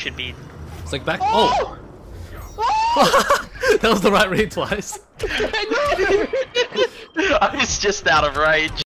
should be. It's like back. Oh! That was the right read twice. I was just out of range.